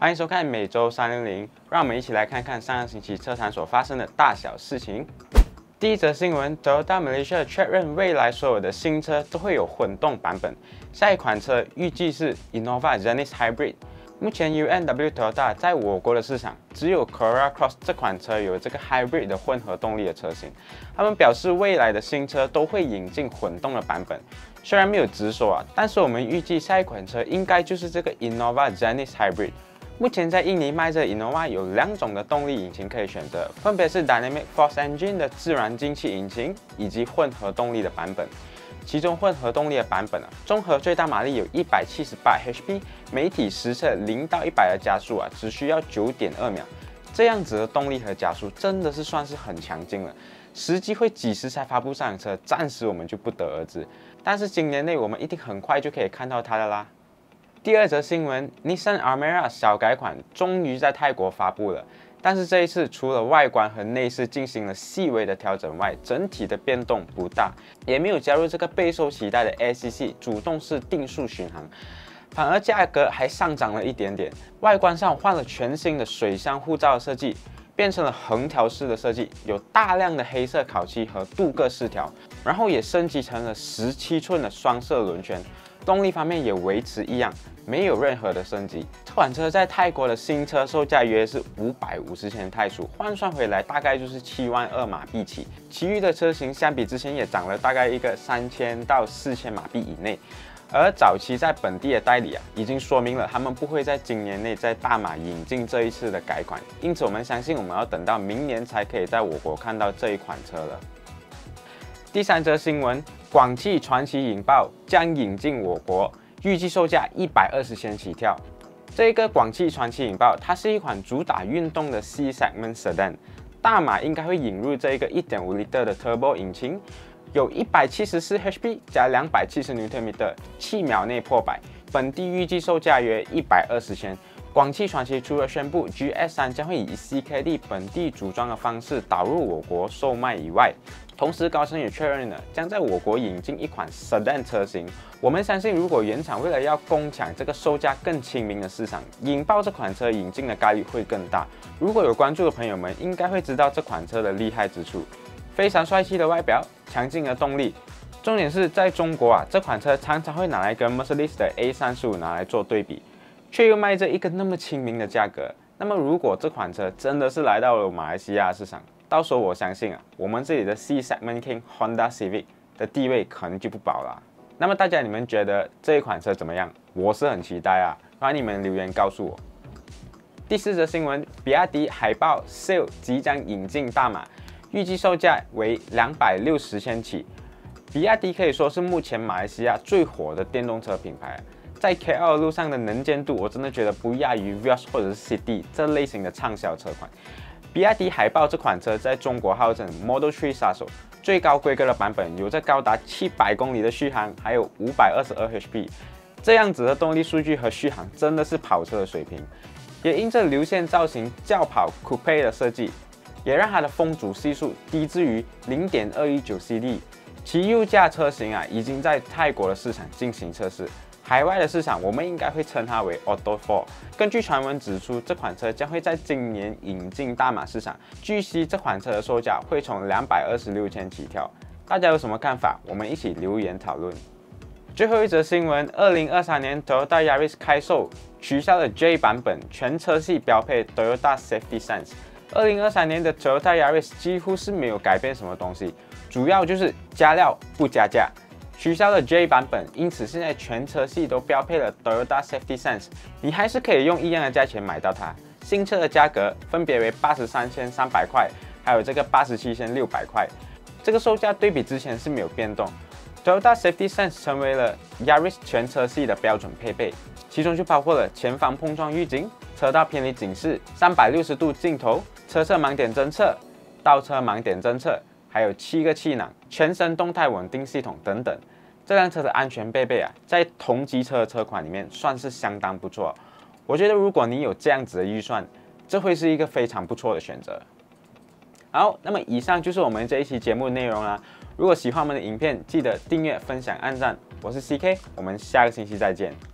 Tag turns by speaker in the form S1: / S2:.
S1: 欢迎收看每周360，让我们一起来看看上个星期车坛所发生的大小事情。第一则新闻 ，Toyota Malaysia 确认未来所有的新车都会有混动版本，下一款车预计是 Innova Zenith Hybrid。目前 UNW Toyota 在我国的市场只有 Corolla Cross 这款车有这个 Hybrid 的混合动力的车型。他们表示未来的新车都会引进混动的版本，虽然没有直说但是我们预计下一款车应该就是这个 Innova Zenith Hybrid。目前在印尼卖这 Innova 有2种的动力引擎可以选择，分别是 Dynamic Force Engine 的自然进气引擎以及混合动力的版本。其中混合动力的版本综合最大马力有178 HP， 每体实测0到100的加速只需要 9.2 秒。这样子的动力和加速真的是算是很强劲了。实际会几时才发布上车，暂时我们就不得而知。但是今年内我们一定很快就可以看到它的啦。第二则新闻 ，Nissan Almera 小改款终于在泰国发布了。但是这一次，除了外观和内饰进行了细微的调整外，整体的变动不大，也没有加入这个备受期待的 ACC 主动式定速巡航，反而价格还上涨了一点点。外观上换了全新的水箱护罩设计，变成了横条式的设计，有大量的黑色烤漆和镀铬饰条，然后也升级成了17寸的双色轮圈。动力方面也维持一样，没有任何的升级。这款车在泰国的新车售价约是550千泰铢，换算回来大概就是72000马币起。其余的车型相比之前也涨了大概一个3000到4000马币以内。而早期在本地的代理已经说明了他们不会在今年内在大马引进这一次的改款，因此我们相信我们要等到明年才可以在我国看到这一款车了。第三则新闻，广汽传祺引爆将引进我国，预计售价120千起跳。这个广汽传祺引爆，它是一款主打运动的 C segment sedan， 大马应该会引入这个 1.5L 的 turbo 引擎，有174 HP 加270 Nm， 7秒内破百，本地预计售价约120千。广汽传祺除了宣布 GS3 将会以 CKD 本地组装的方式导入我国售卖以外，同时高层也确认了将在我国引进一款 Sedan 车型。我们相信，如果原厂为了要攻抢这个售价更亲民的市场，引爆这款车引进的概率会更大。如果有关注的朋友们，应该会知道这款车的厉害之处：非常帅气的外表，强劲的动力。重点是在中国这款车常常会拿来跟 Mercedes 的 A35拿来做对比。却又卖着一个那么亲民的价格，那么如果这款车真的是来到了马来西亚市场，到时候我相信我们这里的 C Segment King Honda Civic 的地位可能就不保了。那么大家你们觉得这一款车怎么样？我是很期待欢迎你们留言告诉我。第四则新闻，比亚迪海豹 Seal 即将引进大马，预计售价为260千起。比亚迪可以说是目前马来西亚最火的电动车品牌。在 KL 路上的能见度，我真的觉得不亚于 Vios 或者是 City 这类型的畅销车款。比亚迪海豹这款车在中国号称 Model 3杀手，最高规格的版本有着高达700公里的续航，还有522 HP。这样子的动力数据和续航真的是跑车的水平。也因着流线造型轿跑 Coupe 的设计，也让它的风阻系数低至于 0.219 CD。其右驾车型已经在泰国的市场进行测试。海外的市场，我们应该会称它为 Auto 4。根据传闻指出，这款车将会在今年引进大马市场。据悉，这款车的售价会从226千起跳。大家有什么看法？我们一起留言讨论。最后一则新闻：2023年 Toyota Yaris 开售，取消了 J 版本，全车系标配 Toyota Safety Sense。2023年的 Toyota Yaris 几乎是没有改变什么东西，主要就是加料不加价。取消了 J 版本，因此现在全车系都标配了 Toyota Safety Sense， 你还是可以用一样的价钱买到它。新车的价格分别为83,300块，还有这个87,600块。这个售价对比之前是没有变动。Toyota Safety Sense 成为了 Yaris 全车系的标准配备，其中就包括了前方碰撞预警、车道偏离警示、360度镜头、车侧盲点侦测、倒车盲点侦测，还有7个气囊、全身动态稳定系统等等。这辆车的安全配备在同级车的车款里面算是相当不错。我觉得如果你有这样子的预算，这会是一个非常不错的选择。好，那么以上就是我们这一期节目的内容啦。如果喜欢我们的影片，记得订阅、分享、按赞。我是 CK， 我们下个星期再见。